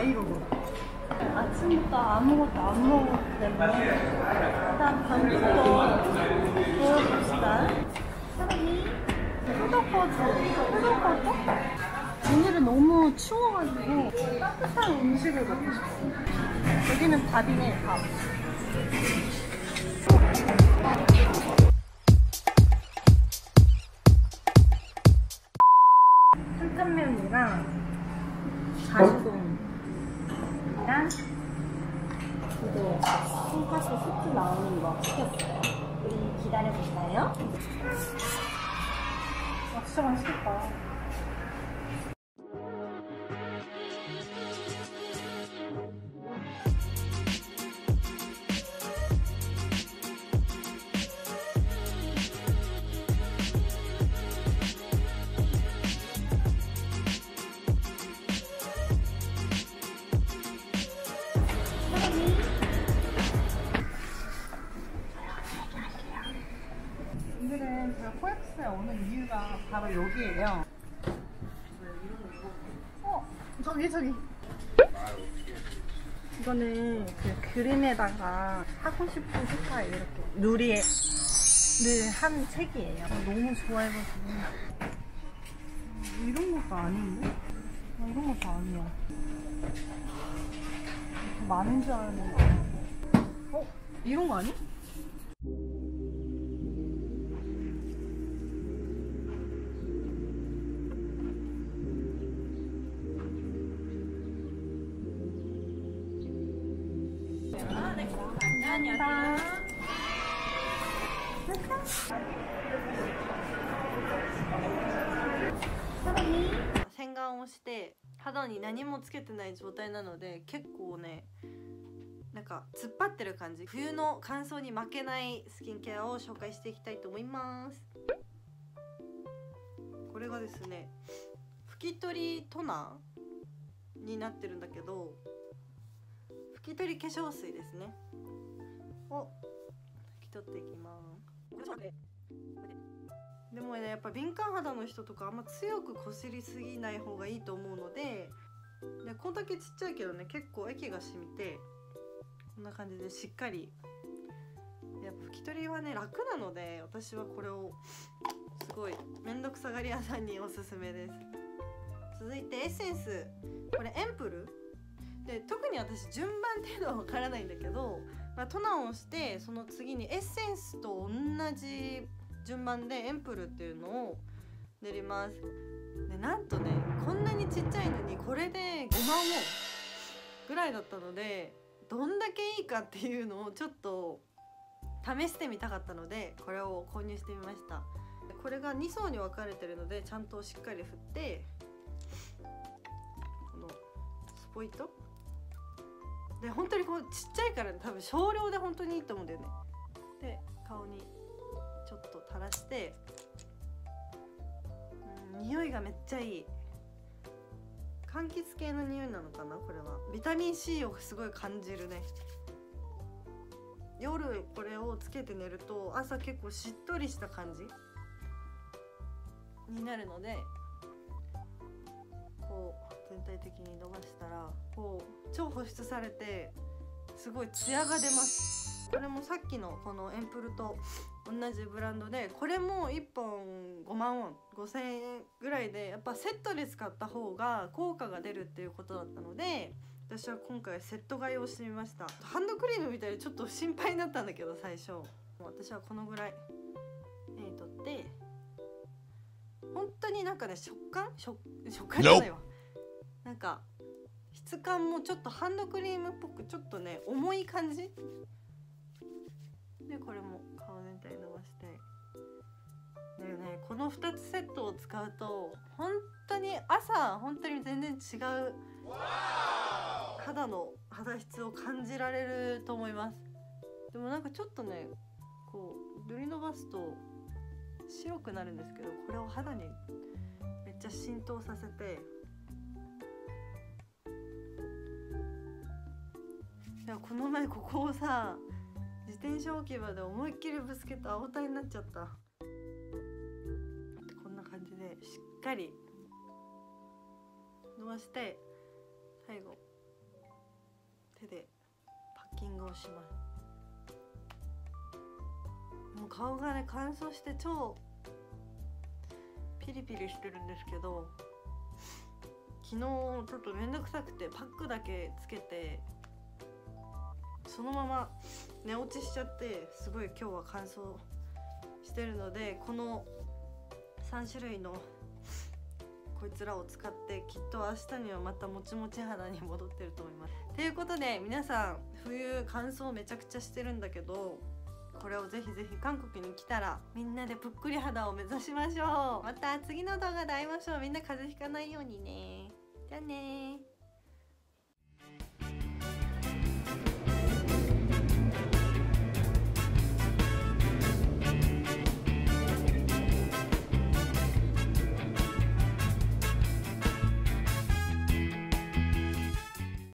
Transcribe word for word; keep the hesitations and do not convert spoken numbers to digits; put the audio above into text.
이러고. 아침부터 아무것도 안 먹었기 때문에 일단 밤부터 보여봅시다. 사람이 후덕거즈, 후덕거즈? 오늘은 너무 추워가지고 따뜻한 음식을 먹고 싶어요. 여기는 밥이네, 밥. 탄탄면이랑 가시동이랑 이제 돈가스 수프 나오는 거 시켰어요. 우리 기다려볼까요? 아, 진짜 맛있겠다. 오늘은 제가 코엑스에 오는 이유가 바로 여기예요. 어? 저기 저기 이거는 그 그림에다가 하고 싶은 색깔 이렇게 누리에 늘 한 책이에요. 너무 좋아해가지고. 이런 것도 아닌데? 아, 이런 것도 아니야. 많은 줄 알았는데. 어? 이런 거 아니? 감사합니다. 洗顔をして肌に何もつけてない状態なので結構ねなんか突っ張ってる感じ。冬の乾燥に負けないスキンケアを紹介していきたいと思います。これがですね拭き取りトナーになってるんだけど、拭き取り化粧水ですねを拭き取っていきます。でもねやっぱ敏感肌の人とかあんま強くこすりすぎない方がいいと思うので、でこんだけちっちゃいけどね結構液が染みてこんな感じでしっかり。やっぱ拭き取りはね楽なので私はこれをすごいめんどくさがり屋さんにおすすめです。続いてエッセンス、これエンプルで特に私順番っていうのは分からないんだけど、まあ、トナーをしてその次にエッセンスと同じ順番でエンプルっていうのを塗ります。でなんとねこんなにちっちゃいのにこれでごまんウォンぐらいだったのでどんだけいいかっていうのをちょっと試してみたかったのでこれを購入してみました。これがに層に分かれてるのでちゃんとしっかり振ってこのスポイトで本当にこうちっちゃいから、ね、多分少量で本当にいいと思うんだよね。で顔にちょっと垂らして、うん、匂いがめっちゃいい。柑橘系の匂いなのかな。これはビタミン C をすごい感じるね。夜これをつけて寝ると朝結構しっとりした感じになるので、こう全体的に伸ばしたらこう超保湿されてすごいツヤが出ます。これもさっきのこのエンプルと同じブランドで、これもいっぽんごまんウォンごせんえんぐらいでやっぱセットで使った方が効果が出るっていうことだったので私は今回セット買いをしてみました。ハンドクリームみたいでちょっと心配になったんだけど最初。もう私はこのぐらい手に取って本当になんかね食感食食感じゃないわ、なんか質感もちょっとハンドクリームっぽくちょっとね重い感じで、これも顔全体伸ばしてでね、このふたつセットを使うと本当に朝本当に全然違う肌の肌質を感じられると思います。でもなんかちょっとねこう塗り伸ばすと白くなるんですけど、これを肌にめっちゃ浸透させて、いやこの前ここをさ自転車置き場で思いっきりぶつけて青タイになっちゃった。こんな感じでしっかり伸ばして最後をします。もう顔がね乾燥して超ピリピリしてるんですけど、昨日ちょっとめんどくさくてパックだけつけてそのまま寝落ちしちゃって、すごい今日は乾燥してるので、このさん種類のこいつらを使ってきっと明日にはまたもちもち肌に戻ってると思います。ということで皆さん冬乾燥めちゃくちゃしてるんだけど、これをぜひぜひ韓国に来たらみんなでぷっくり肌を目指しましょう。また次の動画で会いましょう。みんな風邪ひかないようにね。じゃあねー。